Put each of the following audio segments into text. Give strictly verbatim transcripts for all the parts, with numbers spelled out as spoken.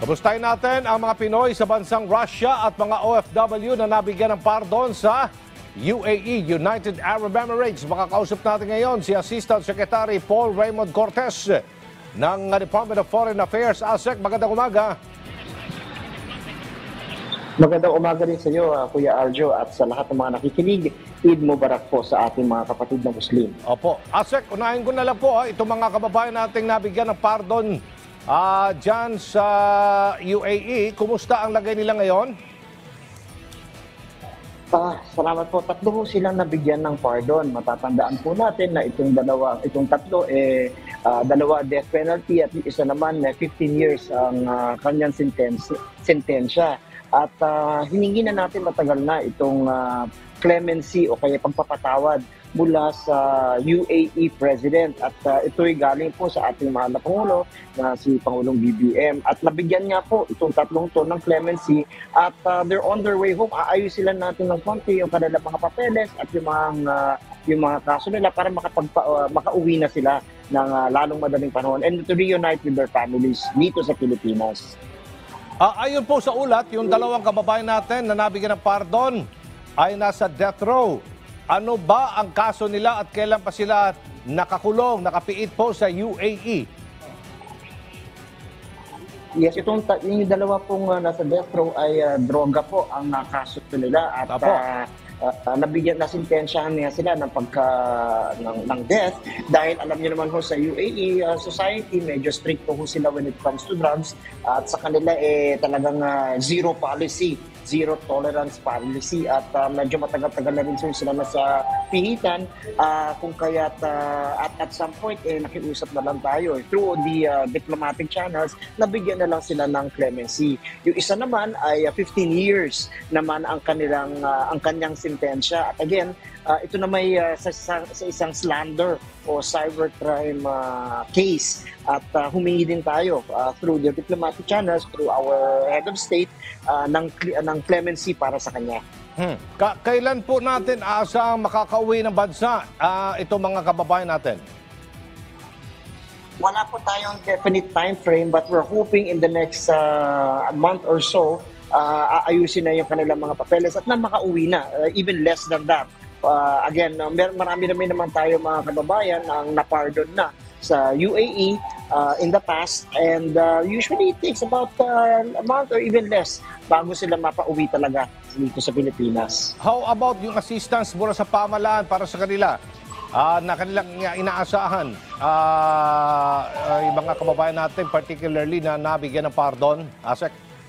Kamustahin natin ang mga Pinoy sa bansang Russia at mga O F W na nabigyan ng pardon sa U A E, United Arab Emirates. Makakausap natin ngayon si Assistant Secretary Paul Raymond Cortez ng Department of Foreign Affairs. ASEC, magandang umaga. Magandang umaga rin sa iyo, uh, Kuya Arjo, at sa lahat ng mga nakikinig. Eid Mubarak po sa ating mga kapatid na Muslim. Opo. ASEC, unahin ko na lang po, ha, itong mga kababayan nating nabigyan ng pardon uh, dyan sa U A E. Kumusta ang lagay nila ngayon? Ah, salamat po. Tatlo po silang nabigyan ng pardon. Matatandaan po natin na itong dalawa, itong tatlo, eh, uh, dalawa death penalty at isa naman na fifteen years ang uh, kanyang sentence, sentensya. At uh, hiningi na natin matagal na itong uh, clemency o kaya pagpapatawad mula sa U A E President. At uh, ito'y galing po sa ating mahal na Pangulo na si Pangulong B B M. At nabigyan nga po itong tatlong to ng clemency at uh, they're on their way home. Aayusin natin ng konti yung kanilang mga papeles at yung mga, uh, yung mga kaso nila para makapagpa, uh, makauwi na sila ng uh, lalong madaling panahon and to reunite with their families dito sa Pilipinas. Uh, ayon po sa ulat, yung dalawang kababayan natin na nabigyan ng pardon ay nasa death row. Ano ba ang kaso nila at kailan pa sila nakakulong, nakapiit po sa U A E? Yes, itong yung dalawa pong uh, nasa death row ay uh, droga po ang uh, kaso nila at uh, uh, nabigyan na sintensyahan niya sila ng pagka ng, ng death dahil alam niyo naman ho sa U A E uh, society medyo strict po ho sila when it comes to drugs uh, at sa kanila eh talagang uh, zero policy. Zero tolerance policy at uh, medyo matagal-tagal na rin sila nasa pihitan uh, kung kaya't uh, at at some point eh nakiusap na lang tayo through the uh, diplomatic channels nabigyan na lang sila ng clemency. Yung isa naman ay uh, fifteen years naman ang kanilang uh, ang kanyang sentensya at again uh, ito na may uh, sa, sa, sa isang slander o cybercrime uh, case at uh, humingi din tayo uh, through the diplomatic channels through our head of state uh, ng uh, ng clemency para sa kanya. Hmm. Ka kailan po natin aasang makakauwi ng bansa uh, itong mga kababayan natin? Wala po tayong definite time frame but we're hoping in the next uh, month or so uh, aayusin na yung kanilang mga papeles at na makauwi na, uh, even less than that. Uh, again, uh, marami naman naman tayo mga kababayan ang napardon na sa U A E uh, in the past and uh, usually it takes about uh, a month or even less bago sila mapauwi talaga dito sa Pilipinas. How about yung assistance mula sa pamahalaan para sa kanila uh, na kanilang inaasahan uh, uh, yung mga kababayan natin particularly na nabigyan ng pardon? ASEC?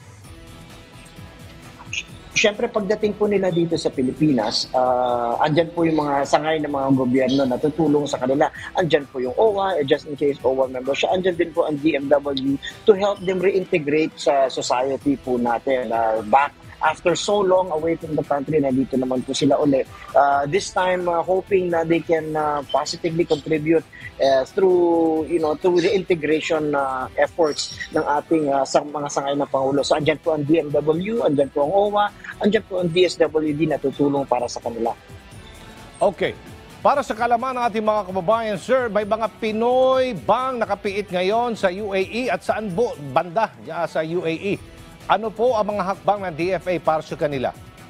Siyempre, pagdating po nila dito sa Pilipinas, uh, andyan po yung mga sangay ng mga gobyerno na tutulong sa kanila. Andyan po yung O W A, just in case O W A member siya. Andyan din po ang D M W to help them reintegrate sa society po natin. Uh, back after so long away from the country, nandito naman po sila ulit. Uh, this time, uh, hoping na they can uh, positively contribute uh, through, you know, through the integration uh, efforts ng ating uh, sang, mga sangay na Pangulo. So, andyan po ang D M W, andyan po ang O W A, andyan po ang D S W D na tutulong para sa kanila. Okay. Para sa kalaman ng ating mga kababayan, sir, may mga Pinoy bang nakapiit ngayon sa U A E at saan po banda ya, sa U A E? Ano po ang mga hakbang ng D F A para sa kanila?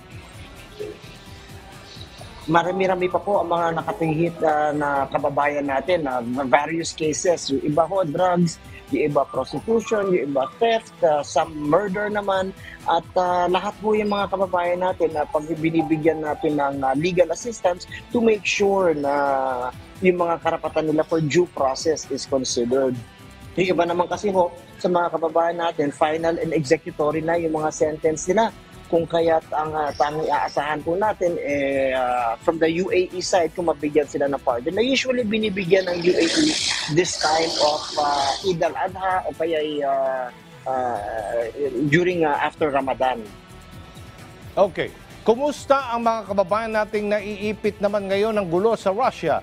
Marami-rami pa po ang mga nakapihit uh, na kababayan natin na uh, various cases. Yung iba ho, drugs, yung iba prostitution, yung iba theft, uh, some murder naman. At uh, lahat po yung mga kababayan natin na uh, pag binibigyan natin ng uh, legal assistance to make sure na yung mga karapatan nila for due process is considered. Yung iba naman kasi ho, sa mga kababayan natin, final and executory na yung mga sentence nila. Kung kaya't ang uh, tanging aasahan po natin, eh, uh, from the U A E side, kung mabigyan sila ng pardon, na usually binibigyan ng U A E this time of uh, Eid al-Adha o kaya uh, uh, during uh, after Ramadan. Okay. Kumusta ang mga kababayan nating naiipit naman ngayon ng gulo sa Russia?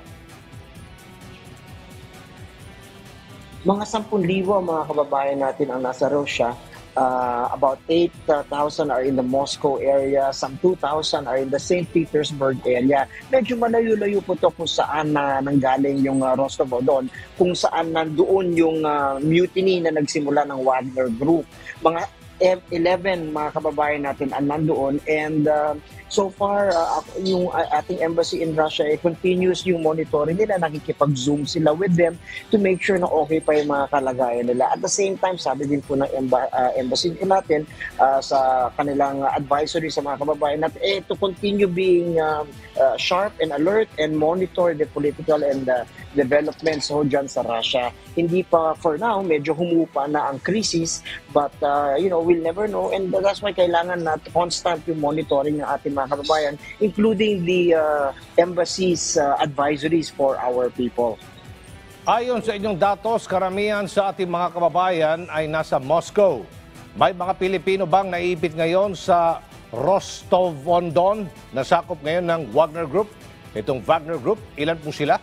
Mga sampung libo ang mga kababayan natin ang nasa Russia Uh, about eight thousand are in the Moscow area, some two thousand are in the Saint Petersburg area. Medyo malayo-layo po to kung saan na nanggaling yung uh, Rostov-on-Don, kung saan nandoon yung uh, mutiny na nagsimula ng Wagner Group. Mga eleven mga kababayan natin ang nandoon, and uh, so far uh, yung uh, ating embassy in Russia eh, continuous yung monitoring nila, nakikipag-zoom sila with them to make sure na okay pa yung mga kalagayan nila. At the same time, sabi din po ng emba- uh, embassy po natin uh, sa kanilang advisory sa mga kababayan natin eh, to continue being uh, uh, sharp and alert and monitor the political and uh, developments ho dyan sa Russia. Hindi pa for now, medyo humupa na ang crisis, but uh, you know, we'll never know, and that's why kailangan na constant yung monitoring ng ating mga kababayan, including the uh, embassy's uh, advisories for our people. Ayon sa inyong datos, karamihan sa ating mga kababayan ay nasa Moscow. May mga Pilipino bang naipit ngayon sa Rostov-on-Don na sakop ngayon ng Wagner Group? Itong Wagner Group, ilan po sila?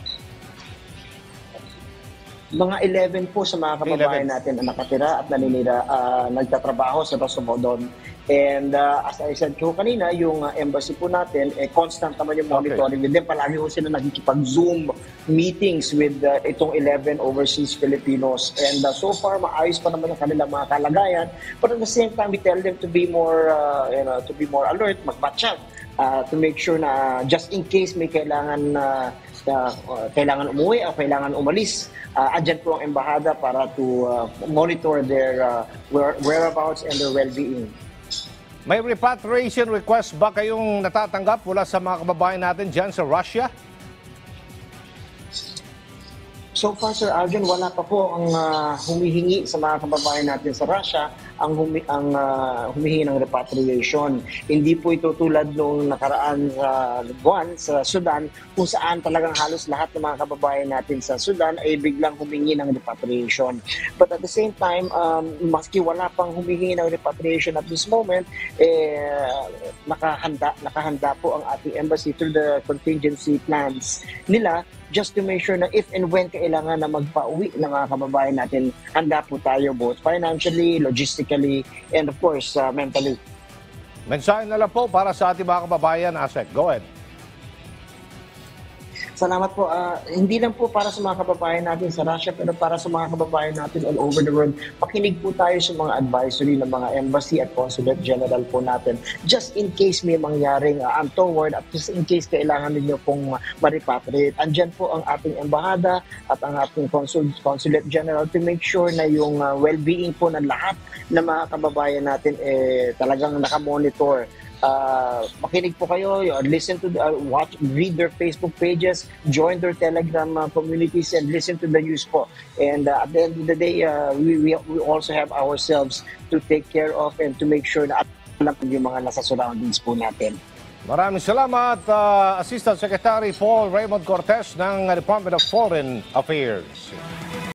Mga eleven po sa mga kababayan eleven natin na nakatira at naninira, uh, nagtatrabaho sa Rostov-on-Don. And uh, as I said ko kanina, yung uh, embassy po natin, eh, constant naman yung monitoring with them. Palagi po sila nakikipag-Zoom meetings with uh, itong eleven overseas Filipinos. And uh, so far, maayos pa naman ang kanilang mga kalagayan. But at the same time, we tell them to be more, uh, you know, to be more alert, magbatsyag, uh, to make sure na just in case may kailangan na uh, uh, kailangan umuwi o kailangan umalis, uh, andyan po ang embahada para to uh, monitor their uh, where, whereabouts and their well-being. May repatriation request ba kayong natatanggap mula sa mga kababayan natin dyan sa Russia? So far, Sir Arjun, wala pa po ang uh, humihingi sa mga kababayan natin sa Russia ang, humi ang uh, humihingi ng repatriation. Hindi po ito tulad nung nakaraan sa uh, buwan sa Sudan, kung saan talagang halos lahat ng mga kababayan natin sa Sudan ay biglang humingi ng repatriation. But at the same time, um, maski wala pang humihingi ng repatriation at this moment, eh, nakahanda, nakahanda po ang ating embassy through the contingency plans nila, just to make sure na if and when kailangan na magpa-uwi ng mga kababayan natin, handa po tayo both financially, logistically, and of course, uh, mentally. Mensahe na lang po para sa ating mga kababayan, Asek. Go ahead. Salamat po. Uh, hindi lang po para sa mga kababayan natin sa Russia, pero para sa mga kababayan natin all over the world. Pakinig po tayo sa mga advisory ng mga embassy at consulate general po natin. Just in case may mangyaring uh, untoward, at just in case kailangan ninyo pong ma-repatriate. Andyan po ang ating embahada at ang ating consul consulate general to make sure na yung uh, well-being po ng lahat ng mga kababayan natin eh, talagang nakamonitor. Uh, makinig po kayo, listen to, the, uh, watch, read their Facebook pages, join their Telegram uh, communities, and listen to the news po. And uh, at the end of the day, uh, we, we, we also have ourselves to take care of and to make sure na alam yung mga nasa surroundings po natin. Maraming salamat, uh, Assistant Secretary Paul Raymond Cortez ng Department of Foreign Affairs.